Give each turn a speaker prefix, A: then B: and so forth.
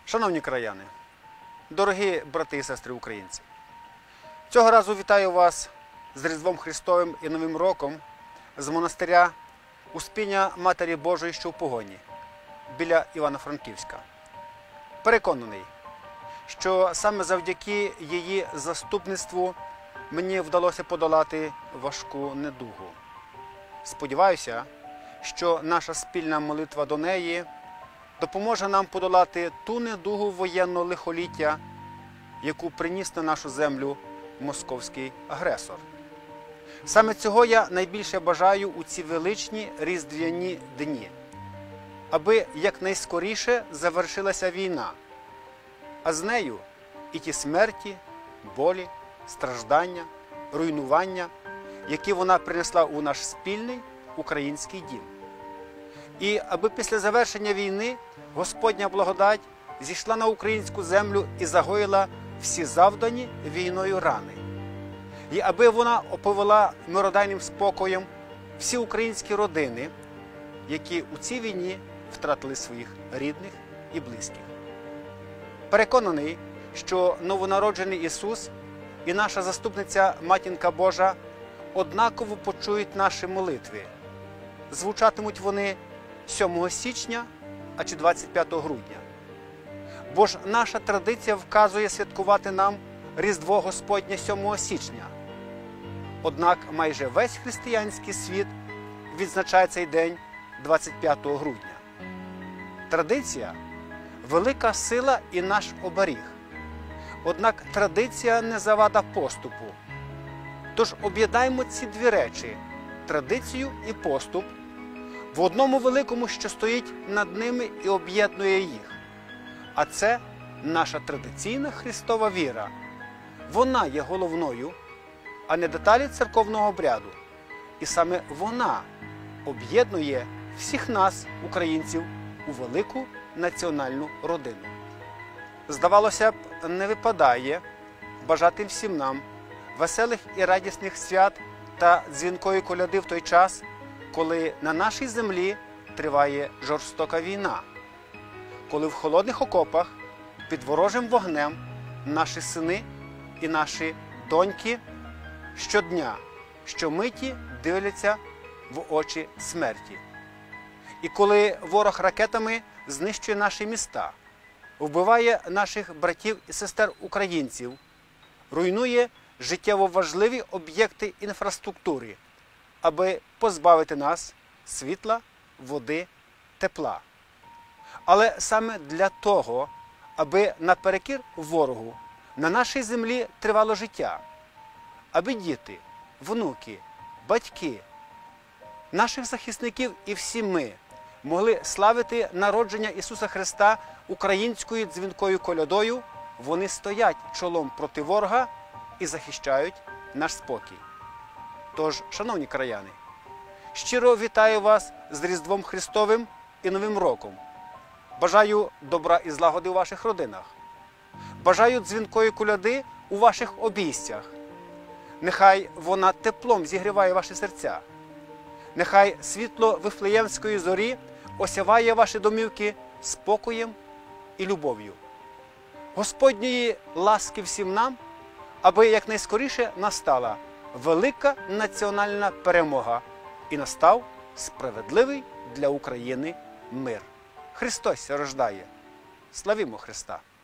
A: Шановні краяни, дорогі брати і сестри українці, цього разу вітаю вас з Різдвом Христовим і Новим роком з монастиря Успіння Матері Божої, що в Погоні, біля Івано-Франківська. Переконаний, що саме завдяки її заступництву мені вдалося подолати важку недугу. Сподіваюся, що наша спільна молитва до неї допоможе нам подолати ту недугу воєнного лихоліття, яку приніс на нашу землю московський агресор. Саме цього я найбільше бажаю у ці величні різдвяні дні, аби якнайскоріше завершилася війна, а з нею і ті смерті, болі, страждання, руйнування, які вона принесла у наш спільний український дім. І аби після завершення війни Господня благодать зійшла на українську землю і загоїла всі завдані війною рани. І аби вона оповела миродайним спокоєм всі українські родини, які у цій війні втратили своїх рідних і близьких. Переконаний, що новонароджений Ісус і наша заступниця Матінка Божа однаково почують наші молитви. Звучатимуть вони 7 січня, а чи 25 грудня. Бо ж наша традиція вказує святкувати нам Різдво Господнє 7 січня. Однак майже весь християнський світ відзначає цей день 25 грудня. Традиція – велика сила і наш оберіг. Однак традиція не завада поступу. Тож об'єднаємо ці дві речі – традицію і поступ – в одному великому, що стоїть над ними і об'єднує їх. А це наша традиційна Христова віра. Вона є головною, а не деталі церковного обряду. І саме вона об'єднує всіх нас, українців, у велику національну родину. Здавалося б, не випадає бажати всім нам веселих і радісних свят та дзвінкої коляди в той час, коли на нашій землі триває жорстока війна, коли в холодних окопах під ворожим вогнем наші сини і наші доньки щодня, щомиті дивляться в очі смерті. І коли ворог ракетами знищує наші міста, вбиває наших братів і сестер українців, руйнує життєво важливі об'єкти інфраструктури, аби позбавити нас світла, води, тепла. Але саме для того, аби наперекір ворогу на нашій землі тривало життя, аби діти, внуки, батьки, наших захисників і всі ми могли славити народження Ісуса Христа українською дзвінкою колядою, вони стоять чолом проти ворога і захищають наш спокій. Тож, шановні краяни, щиро вітаю вас з Різдвом Христовим і Новим роком. Бажаю добра і злагоди у ваших родинах. Бажаю дзвінкої коляди у ваших обійстях. Нехай вона теплом зігріває ваші серця. Нехай світло Вифлеємської зорі осяває ваші домівки спокоєм і любов'ю. Господньої ласки всім нам, аби якнайскоріше настала велика національна перемога і настав справедливий для України мир. Христос рождає. Славімо Христа!